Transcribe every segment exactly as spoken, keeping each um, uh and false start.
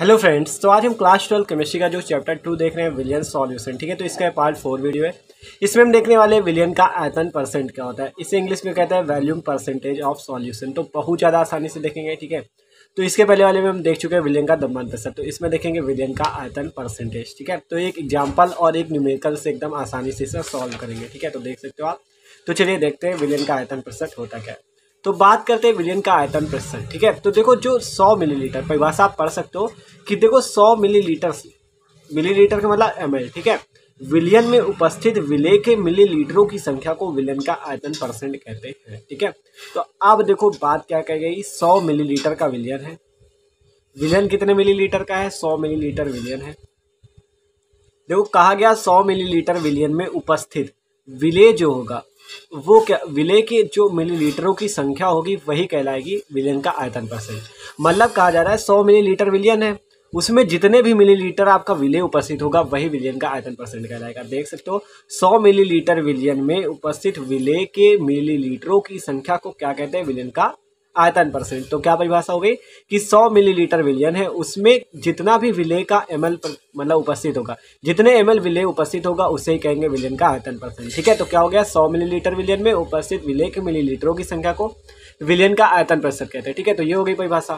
Hello friends, तो आज हम क्लास ट्वेल्व केमिस्ट्री का जो चैप्टर टू देख रहे हैं विलियन सॉल्यूशन। ठीक है, तो इसका पार्ट फोर वीडियो है। इसमें हम देखने वाले हैं विलियन का आयतन परसेंट क्या होता है। इसे इंग्लिश में कहते हैं वॉल्यूम परसेंटेज ऑफ सॉल्यूशन। तो बहुत ज़्यादा आसानी से देखेंगे। ठीक है, तो इसके पहले वाले में हम देख चुके हैं विलियन का द्रव्यमान प्रतिशत, तो इसमें देखेंगे विलियन का आयतन परसेंटेज। ठीक है, तो एक एग्जाम्पल और एक न्यूमेरिकल से एकदम आसानी से इसे सॉल्व करेंगे। ठीक है, तो देख सकते हो आप। तो चलिए देखते हैं विलियन का आयतन प्रतिशत होता क्या है। तो बात करते हैं विलियन का आयतन प्रतिशत। ठीक है, तो देखो जो सौ मिलीलीटर परिभाषा आप पढ़ सकते हो कि देखो सौ मिलीलीटर, मिलीलीटर का मतलब एम एल। ठीक है, विलियन में उपस्थित विलेय के मिलीलीटरों की संख्या को विलियन का आयतन परसेंट कहते हैं। ठीक है, तो अब देखो बात क्या कही गई, सौ मिलीलीटर का विलियन है। विलियन कितने मिलीलीटर का है? सौ मिलीलीटर विलियन है। देखो कहा गया सौ मिलीलीटर विलियन में उपस्थित विलेय जो होगा वो क्या, विलेय के जो मिलीलीटरों की संख्या होगी वही कहलाएगी विलियन का आयतन परसेंट। मतलब कहा जा रहा है सौ मिलीलीटर विलियन है, उसमें जितने भी मिलीलीटर आपका विलेय उपस्थित होगा वही विलियन का आयतन परसेंट कहलाएगा। देख सकते हो सौ मिलीलीटर विलियन में उपस्थित विलेय के मिलीलीटरों की संख्या को क्या कहते हैं? विलियन का आयतन परसेंट। तो क्या परिभाषा हो गई कि सौ मिलीलीटर विलियन है, उसमें जितना भी विलेय का एमएल मतलब उपस्थित होगा, जितने एमएल विलेय उपस्थित होगा उसे ही कहेंगे विलियन का आयतन परसेंट। ठीक है, तो क्या हो गया, सौ मिलीलीटर विलियन में उपस्थित विलेय के मिलीलीटरों की संख्या को विलियन का आयतन प्रतिशत कहते हैं। ठीक है, तो ये हो गई परिभाषा।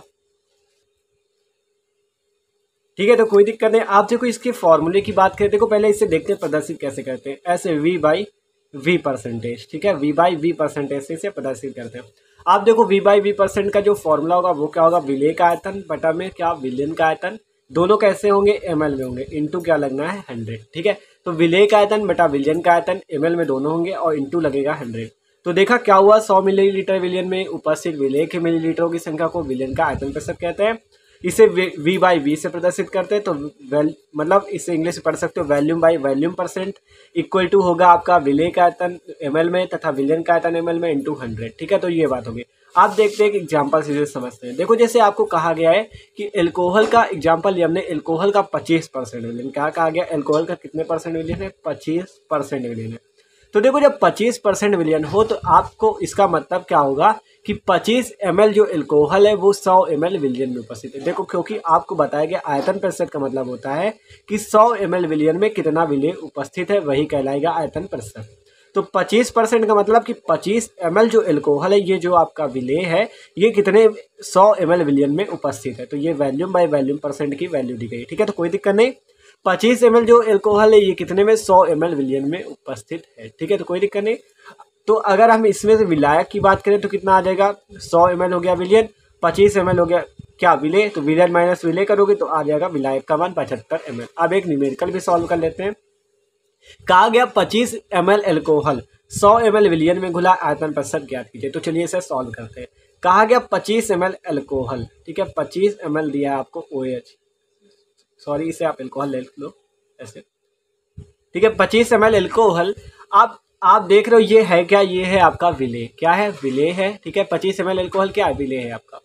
ठीक है, तो कोई दिक्कत नहीं। आप देखो इसके फॉर्मूले की बात करें, देखो पहले इसे देखते हैं प्रदर्शित कैसे करते हैं। ऐसे वी बाई वी परसेंटेज। ठीक है, वी बाई वी परसेंटेज से इसे प्रदर्शित करते हैं। आप देखो वी बाई वी परसेंट का जो फॉर्मूला होगा वो क्या होगा, विलेय का आयतन बटा में क्या, विलियन का आयतन। दोनों कैसे होंगे? एमएल में होंगे, इनटू क्या लगना है, हंड्रेड। ठीक है, तो विलेय का आयतन बटा विलियन का आयतन एमएल में दोनों होंगे और इनटू लगेगा हंड्रेड। तो देखा क्या हुआ, सौ मिलीलीटर विलियन में उपस्थित विलेय के मिलीलीटरों की संख्या को विलियन का आयतन प्रतिशत कहते हैं। इसे वी बाई वी से प्रदर्शित करते हैं, तो वेल मतलब इसे इंग्लिश में पढ़ सकते हो volume by volume percent equal to होगा आपका विलेय का आयतन एमएल में तथा विलियन का आयतन एमएल में इंटू हंड्रेड। ठीक है, तो ये बात होगी। आप देखते हैं कि एग्जाम्पल सीधे समझते हैं। देखो जैसे आपको कहा गया है कि एल्कोहल का एग्जाम्पल लिया हमने, एल्कोहल का पच्चीस परसेंट विलियन। क्या कहा गया, एल्कोहल का कितने परसेंट विलियन है? पच्चीस परसेंट विलियन है। तो देखो जब पच्चीस परसेंट विलियन हो तो आपको इसका मतलब क्या होगा कि पच्चीस एम एल जो एल्कोहल है वो सौ एम एल विलियन में उपस्थित है। देखो क्योंकि आपको बताया गया आयतन प्रतिशत का मतलब होता है कि सौ एम एल विलियन में कितना विलेय उपस्थित है वही कहलाएगा आयतन प्रतिशत। तो पच्चीस परसेंट का मतलब कि पच्चीस एम एल जो एल्कोहल है, ये जो आपका विलेय है ये कितने सौ एम एल विलियन में उपस्थित है। तो ये वॉल्यूम बाई वॉल्यूम परसेंट की वैल्यू दी गई। ठीक है, तो कोई दिक्कत नहीं। पच्चीस एम एल जो एल्कोहल है ये कितने में, सौ एम एल विलियन में उपस्थित है। ठीक है, तो कोई दिक्कत नहीं। तो अगर हम इसमें से विलायक की बात करें तो कितना आ जाएगा, सौ एम एल हो गया विलियन, पच्चीस एम एल हो गया क्या विलेय, तो विलियन माइनस विलेय करोगे तो आ जाएगा विलायक का मान पचहत्तर एम एल। अब एक न्यूमेरिकल भी सॉल्व कर लेते हैं। कहा गया पच्चीस एम एल एल्कोहल सौ एम एल विलियन में घुला, आयतन प्रतिशत ज्ञात कीजिए। तो चलिए इसे सॉल्व करते हैं। कहा गया पच्चीस एम एल एल्कोहल, ठीक है, पच्चीस एम एल दिया है आपको ओ एच, सॉरी इसे आप एल्कोहल ले लो ऐसे। ठीक है, पच्चीस एम एल एल्कोहल। आप आप देख रहे हो ये है क्या, ये है आपका विलेय। क्या है? विलेय है। ठीक है, पच्चीस एम एल एल्कोहल क्या है, विलेय है आपका।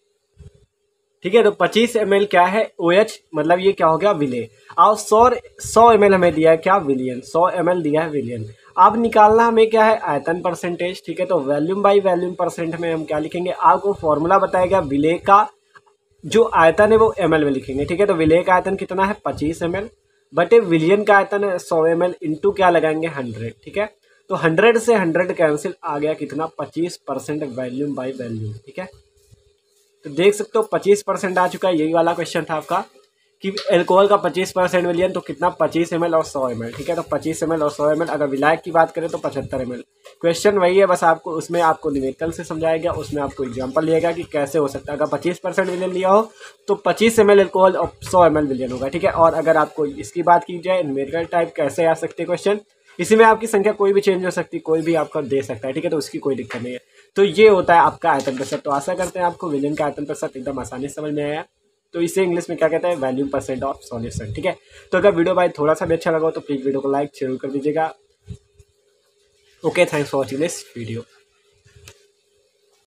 ठीक है, तो पच्चीस एम एल क्या है, ओ एच, मतलब ये क्या हो गया, विलेय। और सौ सौ एम एल हमें दिया है क्या, विलियन। सौ एम एल दिया है विलियन। अब निकालना हमें क्या है, आयतन परसेंटेज। ठीक है, तो वॉल्यूम बाई वॉल्यूम परसेंट में हम क्या लिखेंगे, आपको फॉर्मूला बताया गया विलेय का जो आयतन है वो एम एल में लिखेंगे। ठीक है, तो विलेय का आयतन कितना है, पच्चीस एम एल बटे विलियन का आयतन है सौ एम एल इंटू क्या लगाएंगे, हंड्रेड। ठीक है, तो हंड्रेड से हंड्रेड कैंसिल, आ गया कितना, पच्चीस परसेंट वॉल्यूम बाई वॉल्यूम। ठीक है, तो देख सकते हो पच्चीस परसेंट आ चुका है। यही वाला क्वेश्चन था आपका कि एल्कोहल का पच्चीस परसेंट विलियन तो कितना, पच्चीस एम एल और सौ एम एल। ठीक है, तो पच्चीस एम एल और सौ एम एल। अगर विलायक की बात करें तो पचहत्तर एम एल। क्वेश्चन वही है, बस आपको उसमें आपको न्यूमेरिकल से समझाया गया, उसमें आपको एग्जांपल लिया गया कि कैसे हो सकता है। अगर पच्चीस परसेंट विलियन लिया हो तो पच्चीस एम एल एल्कोहल और सौ एम एल विलियन होगा। ठीक है, और अगर आपको इसकी बात की जाए न्यूमेरिकल टाइप कैसे आ सकते क्वेश्चन, इसी में आपकी संख्या कोई भी चेंज हो सकती, कोई भी आपका दे सकता है। ठीक है, तो उसकी कोई दिक्कत नहीं है। तो ये होता है आपका आयतन प्रतिशत। तो आशा करते हैं आपको विलियन का आयतन प्रतिशत एकदम आसानी से समझ में आया। तो इसे इंग्लिश में क्या कहते हैं, वॉल्यूम परसेंट ऑफ सॉल्यूशन। ठीक है, तो अगर वीडियो भाई थोड़ा सा भी अच्छा लगा हो तो प्लीज वीडियो को लाइक जरूर कर दीजिएगा। Okay, thanks for watching this video.